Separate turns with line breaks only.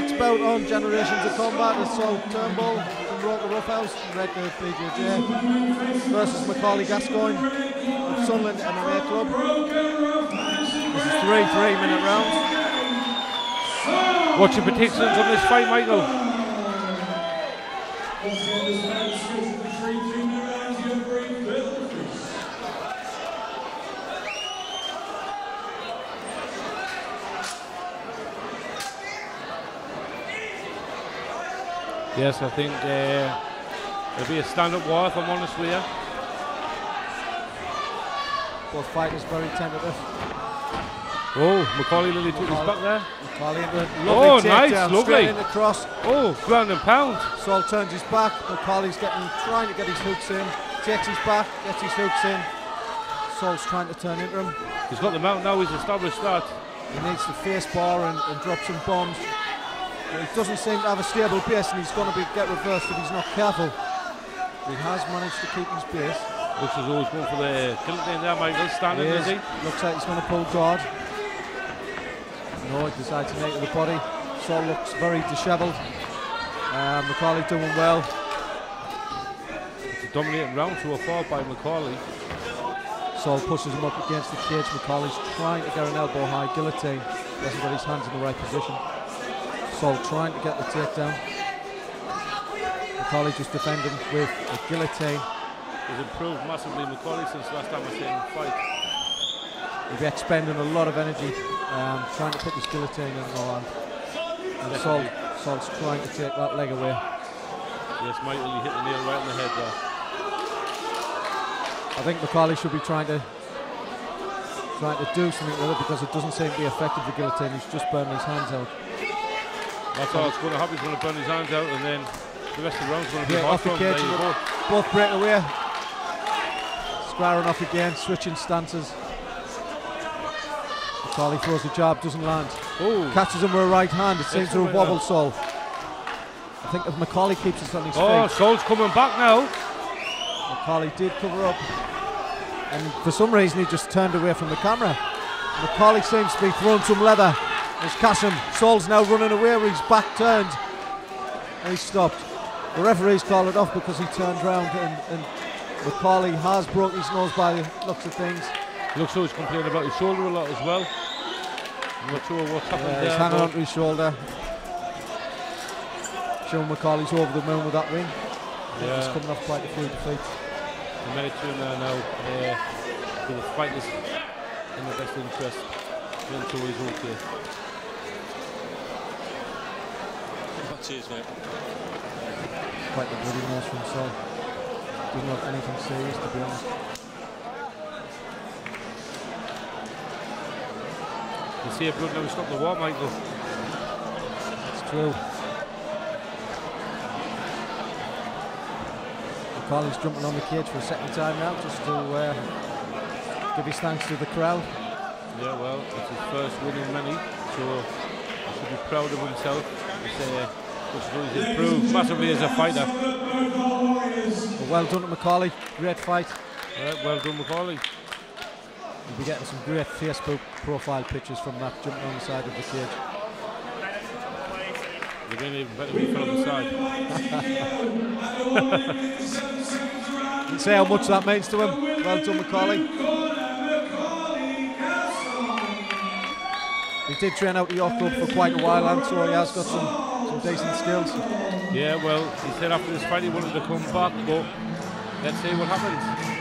next bout on Generations of Combat is Saul Turnbull from Roker Roughhouse and Red Dirt BJJ versus Macaulay Gascoigne of Sunderland MMA Club. This is 3 3-minute rounds.
What's your predictions on this fight, Michael? Yes, I think it'll be a stand-up war, if I'm honest with you.
Both fighters very tentative.
Oh, Macaulay nearly took his back there.
Macaulay into lovely
nice,
takedown,
lovely.
straight into cross.
Oh, ground and pound.
Saul turns his back. Macaulay's trying to get his hooks in. Takes his back, gets his hooks in. Saul's trying to turn into him.
He's got the mount now, he's established that.
He needs to face bar and drop some bombs. But he doesn't seem to have a stable base, and he's going to get reversed if he's not careful. He has managed to keep his base.
Looks as though he's going for the guillotine there, Michael. Standing, is he?
Looks like he's going to pull guard. No, he decides to make it to the body. Saul looks very dishevelled. Macaulay doing well.
It's a dominating round so far by Macaulay.
Saul pushes him up against the cage. Macaulay's trying to get an elbow high guillotine. Doesn't get his hands in the right position. Saul trying to get the takedown. Macaulay just defending with a guillotine.
He's improved massively, Macaulay, since last time I seen him fight.
He'll be expending a lot of energy trying to put this guillotine in the hand. And Saul's trying to take that leg away.
Yes, Michael, he hit the nail right in the head there.
I think Macaulay should be trying to do something with it, because it doesn't seem to be effective, the guillotine. He's just burning his hands out.
That's all it's going to happen. He's going to burn his hands out, and then the rest of the round's going to be hard
off the
for him.
cage. Both break away. Squaring off again, switching stances. Macaulay throws a jab, doesn't land.
Ooh.
Catches him with a right hand. It seems to have wobbled Saul. I think if Macaulay keeps it on his feet.
Saul's coming back now.
Macaulay did cover up, and for some reason he just turned away from the camera. Macaulay seems to be throwing some leather. There's Kasim. Saul's now running away with his back turned, and he stopped. The referee's called it off because he turned round, and Macaulay has broke his nose by the looks of things.
Looks like he's complaining about his shoulder a lot as well. I'm not sure what's happened there.
He's hanging onto his shoulder. Showing Macaulay's over the moon with that win. Yeah. He's coming off quite a few defeats.
The minute soon there now. The fight is in the best interest. Until he's okay.
Cheers, mate.
Quite the bloody nose from Saul. Didn't look anything serious, to be honest.
You see a blood never stopped the war, Michael.
It's true. Macaulay's jumping on the cage for a second time now, just to give his thanks to the crowd.
Yeah, well, it's his first win in many, so he should be proud of himself. He's improved massively as a fighter.
Well done to Macaulay, great fight.
Well done, Macaulay.
We'll be getting some great Facebook profile pictures from that jumping on the side of the cage.
You're going to even better be on the side.
You can say how much that means to him. Well done, Macaulay. He did train out the York Club for quite a while, and so he has got some decent skills.
Yeah, well, he said after this fight he wanted to come back, but let's see what happens.